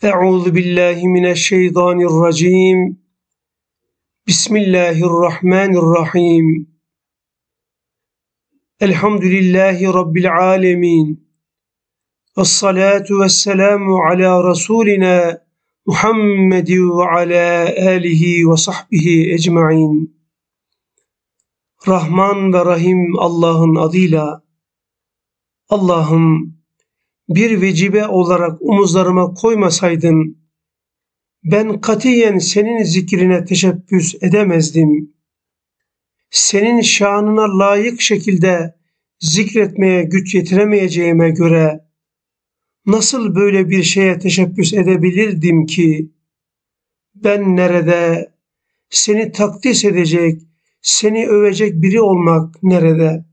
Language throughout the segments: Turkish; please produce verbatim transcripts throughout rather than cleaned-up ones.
Euzu billahi mineşşeytanirracim. Bismillahirrahmanirrahim. Elhamdülillahi Rabbil alemin. Vessalatu vesselamu ala Resulina Muhammedi ve ala alihi ve sahbihi ecmain. Rahman ve Rahim Allah'ın adıyla. Allah'ım, bir vecibe olarak omuzlarıma koymasaydın, ben katiyen senin zikrine teşebbüs edemezdim. Senin şanına layık şekilde zikretmeye güç yetiremeyeceğime göre, nasıl böyle bir şeye teşebbüs edebilirdim ki? Ben nerede? Seni takdis edecek, seni övecek biri olmak nerede?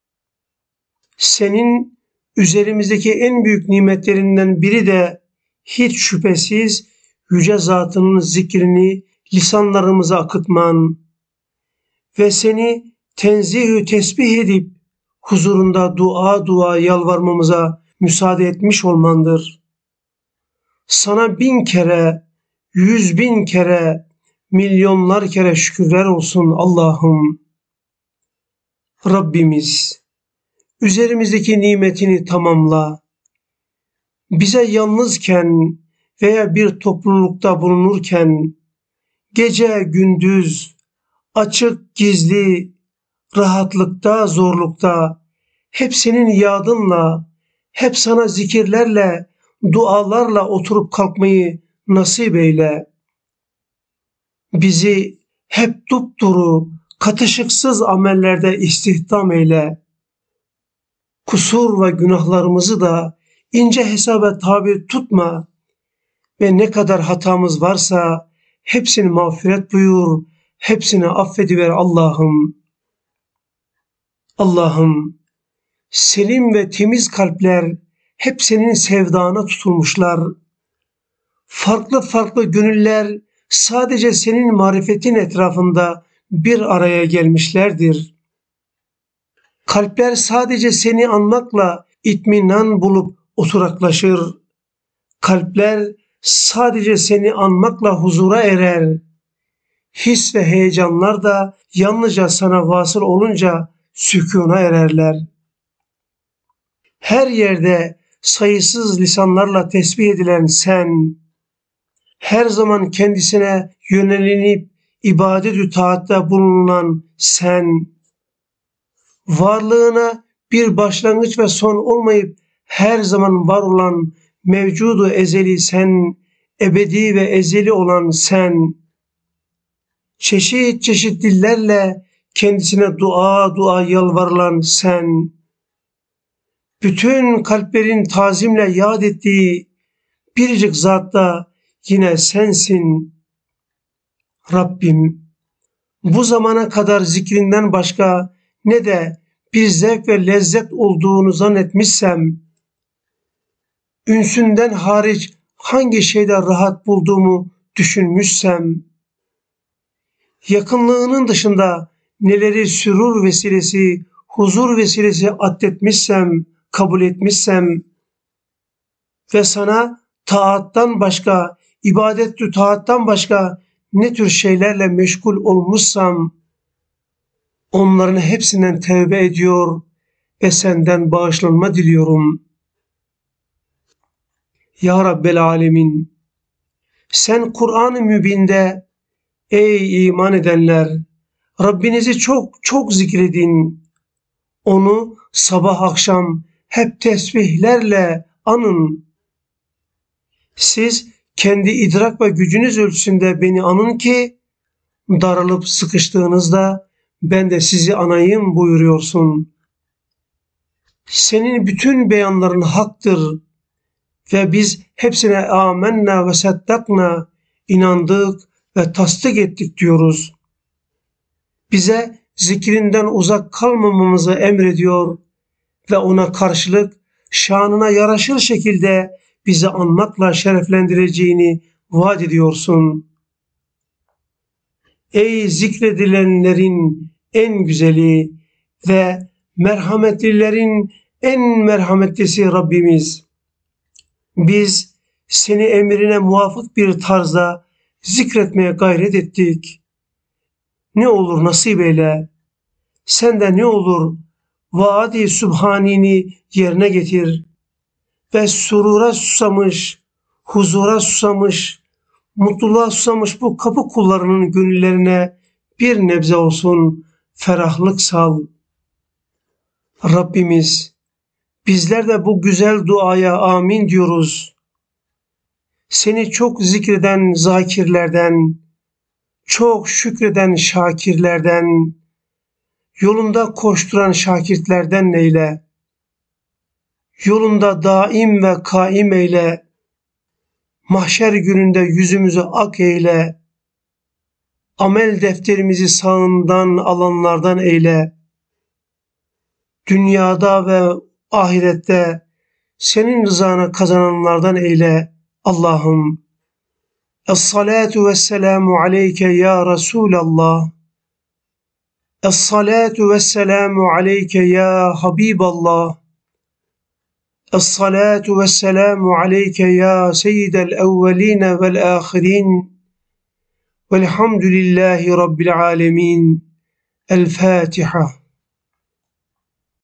Senin üzerimizdeki en büyük nimetlerinden biri de hiç şüphesiz yüce zatının zikrini lisanlarımıza akıtman ve seni tenzih-ü tesbih edip huzurunda dua dua yalvarmamıza müsaade etmiş olmandır. Sana bin kere, yüz bin kere, milyonlar kere şükürler olsun Allah'ım. Rabbimiz, üzerimizdeki nimetini tamamla. Bize yalnızken veya bir toplulukta bulunurken, gece gündüz, açık gizli, rahatlıkta zorlukta, hep senin yadınla, hep sana zikirlerle, dualarla oturup kalkmayı nasip eyle. Bizi hep dupduru, katışıksız amellerde istihdam eyle. Kusur ve günahlarımızı da ince hesaba tabi tutma ve ne kadar hatamız varsa hepsini mağfiret buyur, hepsini affediver Allah'ım. Allah'ım, selim ve temiz kalpler hep senin sevdana tutulmuşlar. Farklı farklı gönüller sadece senin marifetin etrafında bir araya gelmişlerdir. Kalpler sadece seni anmakla itminan bulup oturaklaşır. Kalpler sadece seni anmakla huzura erer. His ve heyecanlar da yalnızca sana vasıl olunca sükûna ererler. Her yerde sayısız lisanlarla tesbih edilen sen, her zaman kendisine yönelinip ibadet-ü taatta bulunan sen, varlığına bir başlangıç ve son olmayıp her zaman var olan mevcudu ezeli sen, ebedi ve ezeli olan sen, çeşit çeşit dillerle kendisine dua dua yalvarılan sen, bütün kalplerin tazimle yad ettiği biricik zatta yine sensin. Rabbim, bu zamana kadar zikrinden başka ne de bir zevk ve lezzet olduğunu zannetmişsem, ünsünden hariç hangi şeyde rahat bulduğumu düşünmüşsem, yakınlığının dışında neleri sürur vesilesi, huzur vesilesi addetmişsem, kabul etmişsem ve sana taattan başka, ibadet-ü taattan başka ne tür şeylerle meşgul olmuşsam, onların hepsinden tevbe ediyor ve senden bağışlanma diliyorum. Ya Rabbel Alemin, sen Kur'an-ı Mübin'de ey iman edenler, Rabbinizi çok çok zikredin. Onu sabah akşam hep tesbihlerle anın. Siz kendi idrak ve gücünüz ölçüsünde beni anın ki daralıp sıkıştığınızda ben de sizi anayım buyuruyorsun. Senin bütün beyanların haktır ve biz hepsine amenna ve saddakna, inandık ve tasdik ettik diyoruz. Bize zikrinden uzak kalmamamızı emrediyor ve ona karşılık şanına yaraşır şekilde bizi anmakla şereflendireceğini vaat ediyorsun. Ey zikredilenlerin en güzeli ve merhametlilerin en merhametlisi Rabbimiz, biz seni emrine muvafık bir tarzda zikretmeye gayret ettik. Ne olur nasip eyle, sen de ne olur vaadi sübhanini yerine getir ve surura susamış, huzura susamış, mutluluğa susamış bu kapı kullarının gönüllerine bir nebze olsun ferahlık sal. Rabbimiz, bizler de bu güzel duaya amin diyoruz. Seni çok zikreden zakirlerden, çok şükreden şakirlerden, yolunda koşturan şakirtlerden eyle. Yolunda daim ve kaim eyle. Mahşer gününde yüzümüzü ak eyle. Amel defterimizi sağından alanlardan eyle. Dünyada ve ahirette senin rızanı kazananlardan eyle Allah'ım. Es-salatu vesselamu aleyke ya Resulallah. Es-salatu vesselamu aleyke ya Habiballah. Es-salatu vesselamu aleyke ya seyyidel evveline vel ahirin. Velhamdülillahi Rabbil alemin. El Fatiha.